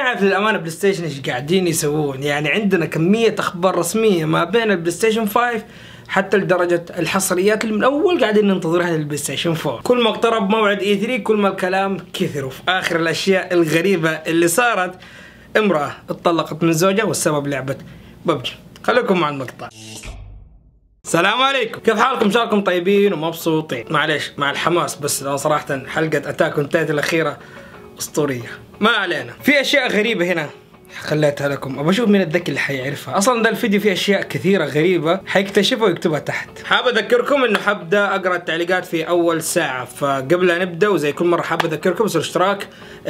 نعرف للأمانة بلاي ستيشن ايش قاعدين يسوون. يعني عندنا كمية أخبار رسمية ما بين البلاي ستيشن 5 حتى لدرجة الحصريات اللي من أول قاعدين ننتظرها للبلاي ستيشن 4. كل ما اقترب موعد E3 كل ما الكلام كثر. وفي آخر الأشياء الغريبة اللي صارت، امرأة اتطلقت من زوجها والسبب لعبة ببجي. خليكم مع المقطع. السلام عليكم، كيف حالكم؟ شاركم طيبين ومبسوطين. معليش مع الحماس بس لو صراحة حلقة أتاك أون تايتن الأخيرة أسطورية. ما علينا، في أشياء غريبة هنا خليتها لكم، ابى اشوف مين الذكي اللي حيعرفها. اصلا ده الفيديو فيه اشياء كثيره غريبه حيكتشفها ويكتبها تحت. حاب اذكركم انه حبدا اقرا التعليقات في اول ساعه، فقبل لا نبدا وزي كل مره حاب اذكركم بس الاشتراك،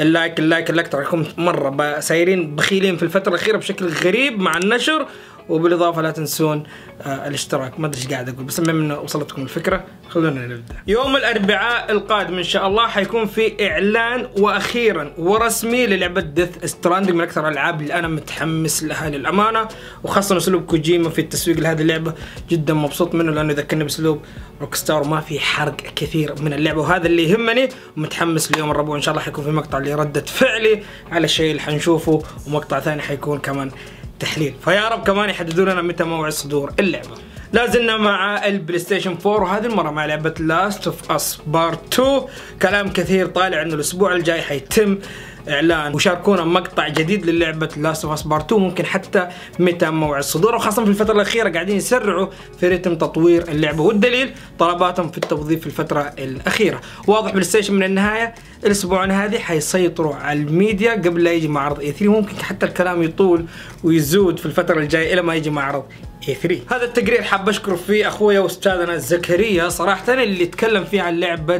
اللايك تراكم مره سايرين بخيلين في الفتره الاخيره بشكل غريب مع النشر، وبالاضافه لا تنسون الاشتراك. ما ادري ايش قاعد اقول بس المهم انه وصلتكم الفكره. خلونا نبدا. يوم الاربعاء القادم ان شاء الله حيكون في اعلان واخيرا ورسمي للعبه ديث ستراندنج، من اكثر الالعاب اللي انا متحمس لها للامانه، وخاصه اسلوب كوجيما في التسويق لهذه اللعبه جدا مبسوط منه لانه يذكرني باسلوب روك ستار وما في حرق كثير من اللعبه، وهذا اللي يهمني. ومتحمس ليوم الربوع ان شاء الله حيكون في مقطع لردة فعلي على الشيء اللي حنشوفه، ومقطع ثاني حيكون كمان تحليل. فيا رب كمان يحددوا لنا متى موعد صدور اللعبه. لازلنا مع البلاي ستيشن 4 وهذه المره مع لعبه لاست اوف اس بارت 2. كلام كثير طالع انه الاسبوع الجاي حيتم اعلان وشاركونا مقطع جديد للعبه لاست اوف اس بارت 2، ممكن حتى متى موعد صدوره، وخاصه في الفتره الاخيره قاعدين يسرعوا في رتم تطوير اللعبه، والدليل طلباتهم في التوظيف في الفتره الاخيره. واضح بلاي ستيشن من النهايه الاسبوع هذه حيسيطروا على الميديا قبل لا يجي معرض E3، ممكن حتى الكلام يطول ويزود في الفتره الجايه الى ما يجي معرض E3. هذا التقرير حاب اشكر فيه اخويا واستاذنا زكريا صراحه اللي تكلم فيه عن لعبه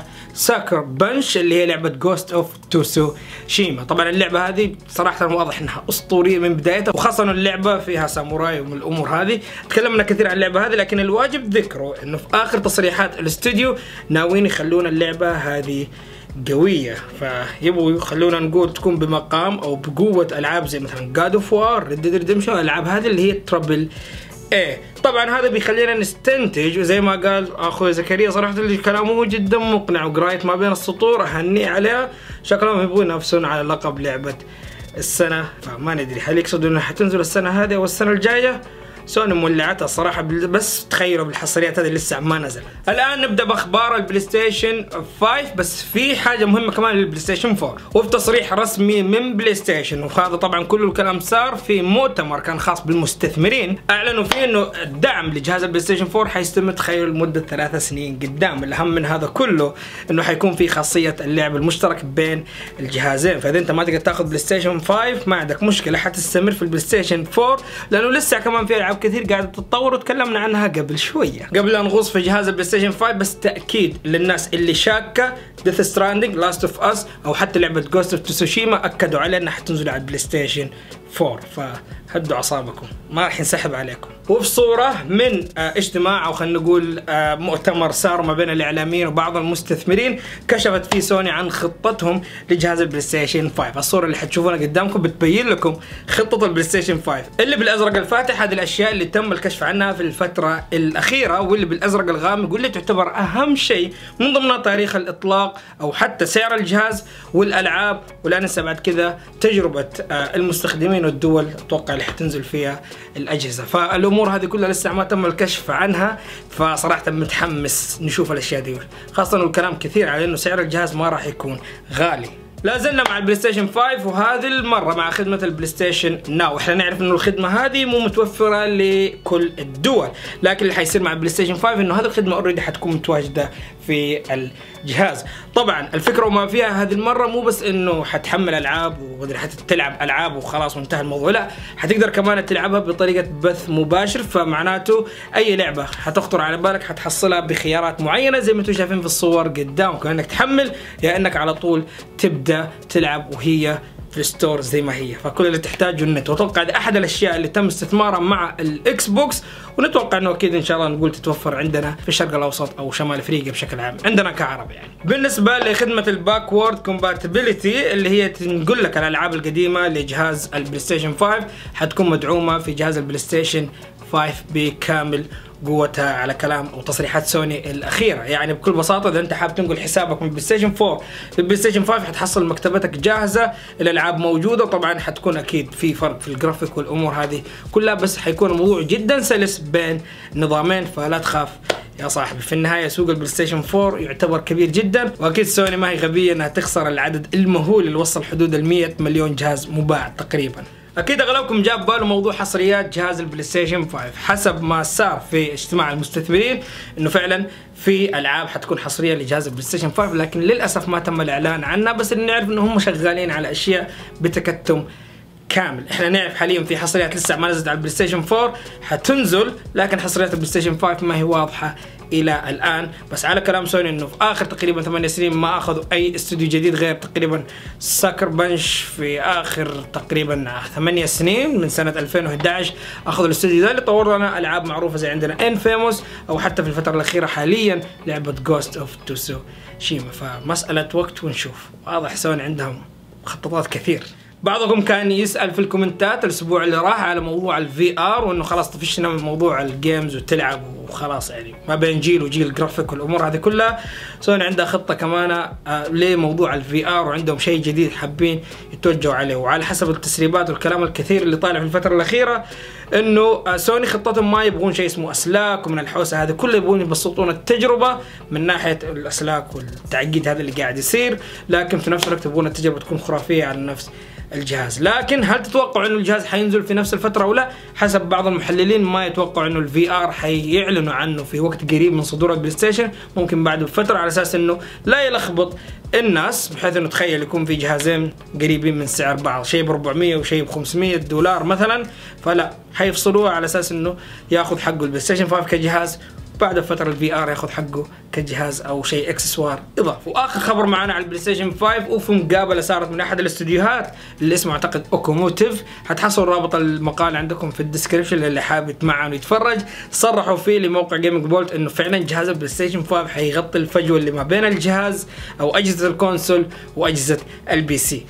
ساكر بنش اللي هي لعبه جوست اوف توسوشيما. طبعا اللعبه هذه صراحه واضح انها اسطوريه من بدايتها، وخاصه اللعبه فيها ساموراي ومن الامور هذه. تكلمنا كثير عن اللعبه هذه، لكن الواجب ذكره انه في اخر تصريحات الاستوديو ناويين يخلون اللعبه هذه قوية، فيبغوا يخلونا نقول تكون بمقام او بقوة العاب زي مثلا جاد اوف وار، ريد ديد ريدمشن، الالعاب هذه اللي هي تربل ايه. طبعا هذا بيخلينا نستنتج، وزي ما قال اخوي زكريا صراحة اللي كلامه جدا مقنع وقراية ما بين السطور اهنيه عليها، شكلهم يبغوا ينافسون على لقب لعبة السنة. فما ندري هل يقصدوا انها حتنزل السنة هذه او السنة الجاية. سوني مولعتها الصراحه، بس تخيلوا بالحصريات هذه لسه ما نزل. الان نبدا باخبار البلاي ستيشن 5، بس في حاجه مهمه كمان للبلاي ستيشن 4 وفي تصريح رسمي من بلاي ستيشن، وهذا طبعا كل الكلام صار في مؤتمر كان خاص بالمستثمرين، اعلنوا فيه انه الدعم لجهاز البلاي ستيشن 4 حيستمر تخيلوا لمده 3 سنين قدام. الاهم من هذا كله انه حيكون في خاصيه اللعب المشترك بين الجهازين، فاذا انت ما تقدر تاخذ بلاي ستيشن 5 ما عندك مشكله، حتستمر في البلاي ستيشن 4 لانه لسه كمان في العاب كثير قاعده تتطور وتكلمنا عنها قبل شويه. قبل ان نغوص في جهاز البلاي ستيشن 5 بس تاكيد للناس اللي شاكه، ديث ستراندنج، لاست اوف اس او حتى لعبه جوست اوف توسوشيما اكدوا على انها حتنزل على البلاي ستيشن 4، فهدوا اعصابكم ما راح ينسحب عليكم. وفي صوره من اجتماع او خلينا نقول مؤتمر صار ما بين الاعلاميين وبعض المستثمرين، كشفت فيه سوني عن خطتهم لجهاز البلاي ستيشن 5. الصوره اللي حتشوفونها قدامكم بتبين لكم خطه البلاي ستيشن 5. اللي بالازرق الفاتح هذه الاشياء اللي تم الكشف عنها في الفتره الاخيره، واللي بالازرق الغامق واللي تعتبر اهم شيء من ضمنها تاريخ الاطلاق او حتى سعر الجهاز والالعاب، ولا ننسى بعد كذا تجربه المستخدمين والدول اتوقع اللي حتنزل فيها الاجهزه. فالامور هذه كلها لسه ما تم الكشف عنها، فصراحه متحمس نشوف الاشياء دي، خاصه انه الكلام كثير على انه سعر الجهاز ما راح يكون غالي. لا زلنا مع البلاي ستيشن 5 وهذه المره مع خدمه البلاي ستيشن ناو. احنا نعرف انه الخدمه هذه مو متوفره لكل الدول، لكن اللي حيصير مع البلاي ستيشن 5 انه هذه الخدمه اوريدي حتكون متواجده في الجهاز. طبعا الفكره وما فيها هذه المره مو بس انه حتحمل العاب وتلعب العاب وخلاص وانتهى الموضوع، لا حتقدر كمان تلعبها بطريقه بث مباشر، فمعناته اي لعبه حتخطر على بالك حتحصلها بخيارات معينه زي ما انتم شايفين في الصور قدامكم، انك تحمل يا انك على طول تبدا تلعب وهي في الستور زي ما هي. فكل اللي تحتاجه النت، واتوقع هذه احد الاشياء اللي تم استثمارها مع الاكس بوكس، ونتوقع انه اكيد ان شاء الله نقول تتوفر عندنا في الشرق الاوسط او شمال افريقيا بشكل عام عندنا كعرب يعني. بالنسبه لخدمه الباكورد كومباتيبلتي اللي هي تنقل لك الالعاب القديمه لجهاز البلاي ستيشن 5 حتكون مدعومه في جهاز البلاي ستيشن 5 بكامل قوتها على كلام وتصريحات سوني الاخيره. يعني بكل بساطه اذا انت حاب تنقل حسابك من بلاي ستيشن 4 للبلاي ستيشن 5 حتحصل مكتبتك جاهزه، الالعاب موجوده، طبعا حتكون اكيد في فرق في الجرافيك والامور هذه كلها، بس حيكون الموضوع جدا سلس بين نظامين، فلا تخاف يا صاحبي. في النهايه سوق البلاي ستيشن 4 يعتبر كبير جدا، واكيد سوني ما هي غبيه انها تخسر العدد المهول اللي وصل حدود ال 100 مليون جهاز مباع تقريبا. اكيد اغلبكم جاب باله موضوع حصريات جهاز البلاي ستيشن 5. حسب ما صار في اجتماع المستثمرين انه فعلا في العاب حتكون حصريه لجهاز البلاي ستيشن 5، لكن للاسف ما تم الاعلان عنها، بس اللي نعرف انه هم شغالين على اشياء بتكتم كامل. احنا نعرف حاليا في حصريات لسه ما نزلت على البلاي ستيشن 4 حتنزل، لكن حصريات البلاي ستيشن 5 ما هي واضحه الى الان. بس على كلام سوني انه في اخر تقريبا 8 سنين ما اخذوا اي استوديو جديد غير تقريبا ساكر بنش في اخر تقريبا 8 سنين من سنه 2011 اخذوا الاستوديو ده اللي طور لنا العاب معروفه زي عندنا انفيموس، او حتى في الفتره الاخيره حاليا لعبه جوست اوف توسوشيما. فمساله وقت ونشوف. واضح سوني عندهم مخططات كثير. بعضكم كان يسأل في الكومنتات الاسبوع اللي راح على موضوع الفي ار، وانه خلاص طفشنا من موضوع الجيمز وتلعب وخلاص، يعني ما بين جيل وجيل جرافيك والامور هذه كلها. سوني عندها خطه كمان لموضوع الفي ار، وعندهم شيء جديد حابين يتوجهوا عليه. وعلى حسب التسريبات والكلام الكثير اللي طالع في الفتره الاخيره انه سوني خطتهم ما يبغون شيء اسمه اسلاك ومن الحوسه هذه كله، يبغون يبسطون التجربه من ناحيه الاسلاك والتعقيد هذا اللي قاعد يصير، لكن في نفس الوقت يبغون التجربه تكون خرافيه على نفس الجهاز. لكن هل تتوقعوا انه الجهاز حينزل في نفس الفتره او لا؟ حسب بعض المحللين ما يتوقعوا انه الفي ار حيعلنوا عنه في وقت قريب من صدور البلاي ستيشن، ممكن بعد بفتره، على اساس انه لا يلخبط الناس، بحيث انه تخيل يكون في جهازين قريبين من سعر بعض، شيء ب 400 وشيء ب 500 دولار مثلا، فلا حيفصلوها على اساس انه ياخذ حقه البلاي ستيشن 5 كجهاز، بعد فترة الفي ار ياخذ حقه كجهاز او شيء اكسسوار اضافي. واخر خبر معنا على البلاي ستيشن 5 وفي مقابله صارت من احد الاستديوهات اللي اسمه اعتقد اوكوموتيف، حتحصلوا رابط المقال عندكم في الديسكربشن اللي حاب يتمعن ويتفرج. صرحوا فيه لموقع جيمنج بولت انه فعلا جهاز البلاي ستيشن 5 حيغطي الفجوه اللي ما بين الجهاز او اجهزه الكونسول واجهزه البي سي.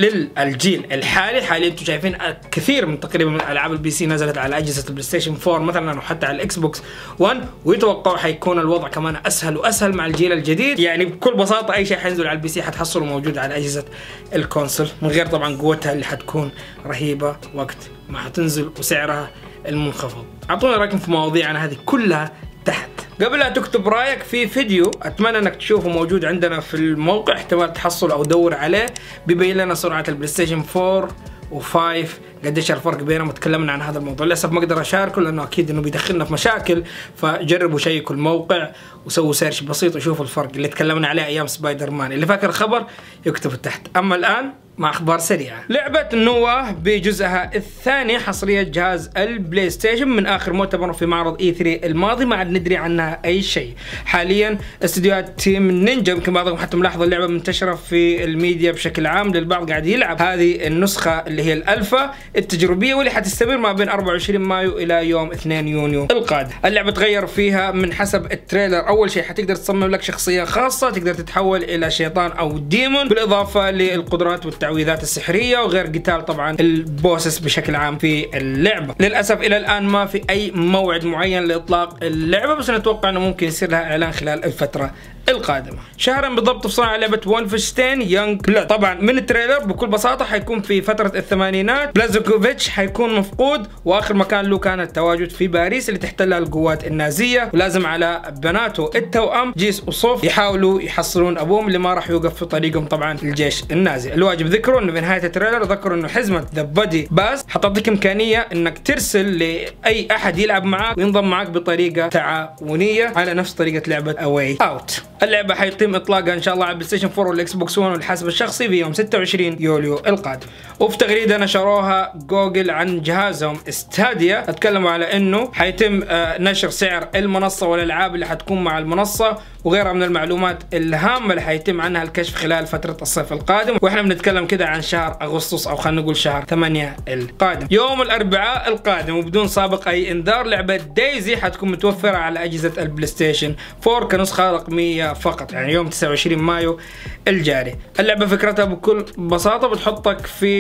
للجيل الحالي حاليا انتم شايفين كثير من تقريبا من العاب البي سي نزلت على اجهزه البلاي ستيشن 4 مثلا، وحتى على الاكس بوكس 1، ويتوقعوا حيكون الوضع كمان اسهل واسهل مع الجيل الجديد. يعني بكل بساطه اي شيء حينزل على البي سي حتحصله موجود على اجهزه الكونسول، من غير طبعا قوتها اللي حتكون رهيبه وقت ما حتنزل وسعرها المنخفض. اعطونا رايكم في مواضيعنا هذه كلها تحت. قبل لا تكتب رايك في فيديو اتمنى انك تشوفه موجود عندنا في الموقع، احتمال تحصل او دور عليه، بيبين لنا سرعه البلاي ستيشن 4 و5 قديش الفرق بينهم، وتكلمنا عن هذا الموضوع. للاسف ما اقدر اشاركه لانه اكيد انه بيدخلنا في مشاكل، فجربوا شيكوا الموقع وسووا سيرش بسيط وشوفوا الفرق اللي تكلمنا عليه ايام سبايدر مان. اللي فاكر الخبر يكتب تحت. اما الان مع اخبار سريعه. لعبه نواه بجزءها الثاني حصريه جهاز البلاي ستيشن من اخر مؤتمر في معرض E3 الماضي، ما عاد ندري عنها اي شيء. حاليا استديوهات تيم نينجا، يمكن بعضكم حتى ملاحظ اللعبه منتشره في الميديا بشكل عام، للبعض قاعد يلعب هذه النسخه اللي هي الالفا التجريبيه، واللي حتستمر ما بين 24 مايو الى يوم 2 يونيو القادم. اللعبه تغير فيها من حسب التريلر. اول شيء حتقدر تصمم لك شخصيه خاصه، تقدر تتحول الى شيطان او ديمون، بالاضافه للقدرات والتعويذات السحريه، وغير قتال طبعا البوسس بشكل عام في اللعبه. للاسف الى الان ما في اي موعد معين لاطلاق اللعبه، بس نتوقع انه ممكن يصير لها اعلان خلال الفتره القادمه. شهرا بالضبط تفصل لعبه وولفنشتاين يونغ بلاد. طبعا من التريلر بكل بساطه حيكون في فتره الثمانينات، بلازوكوفيتش حيكون مفقود، واخر مكان له كان التواجد في باريس اللي تحتلها القوات النازيه، ولازم على بناته التوأم جيس وصوف يحاولوا يحصلون ابوهم اللي ما راح يوقف في طريقهم طبعا الجيش النازي. الواجب ذكروا انه في نهايه التريلر ذكروا انه حزمه ذا بادي باس حتعطيك امكانيه انك ترسل لاي احد يلعب معاك وينضم معاك بطريقه تعاونيه على نفس طريقه لعبه اواي اوت. اللعبه حيتم اطلاقها ان شاء الله على البلاي ستيشن 4 والاكس بوكس 1 والحاسب الشخصي في يوم 26 يوليو القادم. وفي تغريده نشروها جوجل عن جهازهم ستاديا اتكلموا على انه حيتم نشر سعر المنصه والالعاب اللي حتكون مع المنصه وغيرها من المعلومات الهامه اللي حيتم عنها الكشف خلال فتره الصيف القادم، واحنا بنتكلم كده عن شهر اغسطس او خلينا نقول شهر 8 القادم. يوم الاربعاء القادم وبدون سابق اي انذار لعبه دايزي حتكون متوفره على اجهزه البلاي ستيشن 4 كنسخه رقميه فقط، يعني يوم 29 مايو الجاري. اللعبه فكرتها بكل بساطه بتحطك في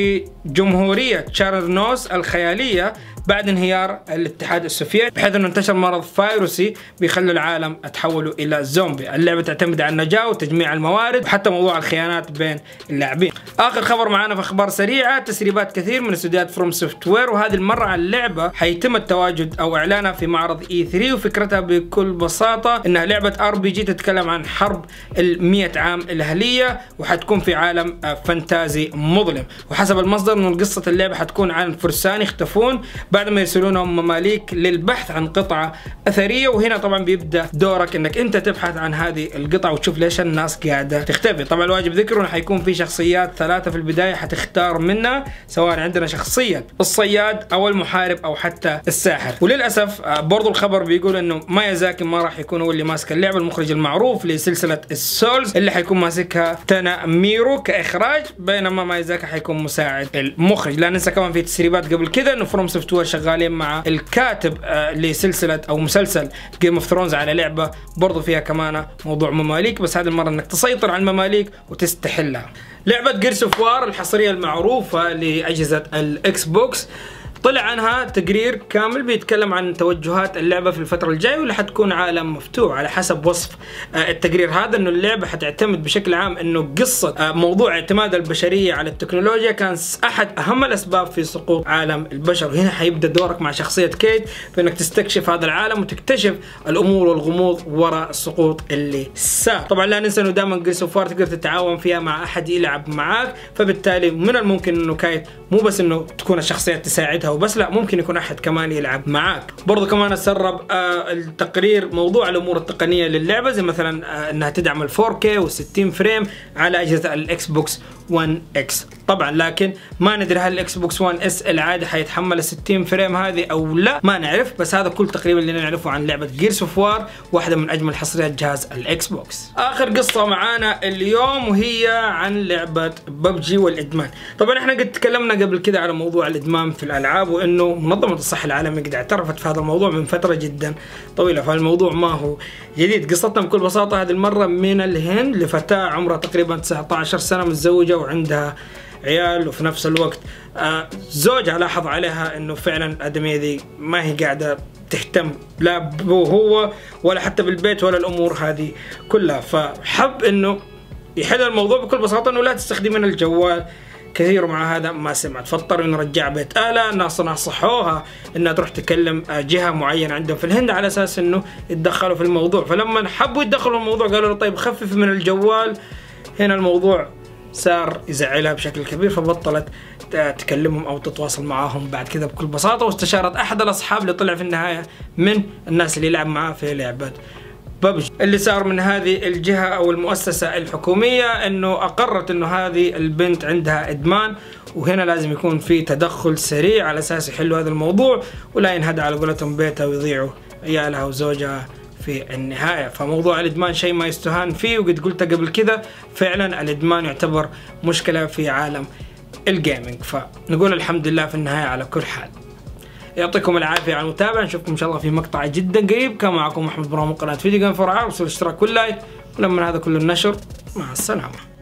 في جمهورية تشارنوس الخيالية بعد انهيار الاتحاد السوفيتي، بحيث انه انتشر مرض فيروسي بيخلي العالم تحوله الى زومبي. اللعبة تعتمد على النجاة وتجميع الموارد وحتى موضوع الخيانات بين اللاعبين. اخر خبر معانا في اخبار سريعة، تسريبات كثير من استوديوهات فروم سوفت وير، وهذه المرة على اللعبة حيتم التواجد او اعلانها في معرض E3، وفكرتها بكل بساطة انها لعبة RPG تتكلم عن حرب ال100 عام الأهلية، وحتكون في عالم فانتازي مظلم. وحسب المصدر انه قصة اللعبة حتكون عن فرسان يختفون بعد ما يرسلونهم مماليك للبحث عن قطعة أثرية، وهنا طبعا بيبدأ دورك انك انت تبحث عن هذه القطعة وتشوف ليش الناس قاعدة تختفي. طبعا الواجب ذكره انه حيكون في شخصيات 3 في البداية حتختار منها، سواء عندنا شخصية الصياد او المحارب او حتى الساحر. وللأسف برضو الخبر بيقول انه مايازاكي ما راح يكون هو اللي ماسك اللعبة، المخرج المعروف لسلسلة السولز اللي حيكون ماسكها تانا ميرو كإخراج، بينما مايازاكي حيكون مساعد المخرج. لا ننسى كمان في تسريبات قبل كده انه فروم سوفت وير شغالين مع الكاتب لسلسلة او مسلسل جيم اوف ثرونز على لعبة برضو فيها كمان موضوع مماليك، بس هذه المرة انك تسيطر على المماليك وتستحلها. لعبة جيرس اوف وار الحصرية المعروفة لأجهزة الإكس بوكس طلع عنها تقرير كامل بيتكلم عن توجهات اللعبة في الفترة الجاية، واللي حتكون عالم مفتوح على حسب وصف التقرير هذا. انه اللعبة حتعتمد بشكل عام انه قصة موضوع اعتماد البشرية على التكنولوجيا كان احد اهم الاسباب في سقوط عالم البشر. وهنا حيبدأ دورك مع شخصية كيت في انك تستكشف هذا العالم وتكتشف الامور والغموض وراء السقوط اللي صار. طبعا لا ننسى انه دائما جيرس اوف وار تقدر تتعاون فيها مع احد يلعب معاك، فبالتالي من الممكن انه كيت مو بس انه تكون الشخصيات تساعدها وبس، لا ممكن يكون احد كمان يلعب معاك. برضو كمان سرب التقرير موضوع الامور التقنيه للعبه، زي مثلا انها تدعم ال 4K و60 فريم على اجهزه الاكس بوكس 1 اكس طبعا، لكن ما ندري هل الاكس بوكس 1 اس العادي حيتحمل ال 60 فريم هذه او لا، ما نعرف. بس هذا كل تقريبا اللي نعرفه عن لعبه جيرس اوف وار، واحده من اجمل حصريات جهاز الاكس بوكس. اخر قصه معانا اليوم وهي عن لعبه ببجي والادمان. طبعا احنا قد تكلمنا قبل كده على موضوع الادمان في الالعاب، وانه منظمه الصحه العالميه قد اعترفت في هذا الموضوع من فتره جدا طويله، فالموضوع ما هو جديد. قصتنا بكل بساطه هذه المره من الهند لفتاه عمرها تقريبا 19 سنه، متزوجه وعندها عيال، وفي نفس الوقت زوجها لاحظ عليها انه فعلا الادميه دي ما هي قاعده تهتم لا هو ولا حتى بالبيت ولا الامور هذه كلها، فحب انه يحل الموضوع بكل بساطه انه لا تستخدمين الجوال كثير. ومع هذا ما سمعت، فاضطر انه رجع بيت اهلها. الناس نصحوها انها تروح تكلم جهه معينه عندهم في الهند على اساس انه يتدخلوا في الموضوع، فلما حبوا يتدخلوا في الموضوع قالوا له طيب خفف من الجوال. هنا الموضوع صار يزعلها بشكل كبير، فبطلت تكلمهم او تتواصل معاهم بعد كذا بكل بساطه، واستشارت احد الاصحاب اللي طلع في النهايه من الناس اللي يلعب معاه في لعبه ببجي. اللي صار من هذه الجهة أو المؤسسة الحكومية أنه أقرت أنه هذه البنت عندها إدمان، وهنا لازم يكون في تدخل سريع على أساس يحلوا هذا الموضوع ولا ينهدى على قولتهم بيتها ويضيعوا عيالها وزوجها في النهاية. فموضوع الإدمان شيء ما يستهان فيه، وقد قلت قبل كده فعلا الإدمان يعتبر مشكلة في عالم الجيمنج، فنقول الحمد لله في النهاية على كل حال. يعطيكم العافية على المتابعة، نشوفكم إن شاء الله في مقطع جدا قريب. كان معكم محمد برام من قناة فيديو جيم فور عرب، وصلوا الاشتراك واللايك، ولما هذا كله النشر مع السلامة.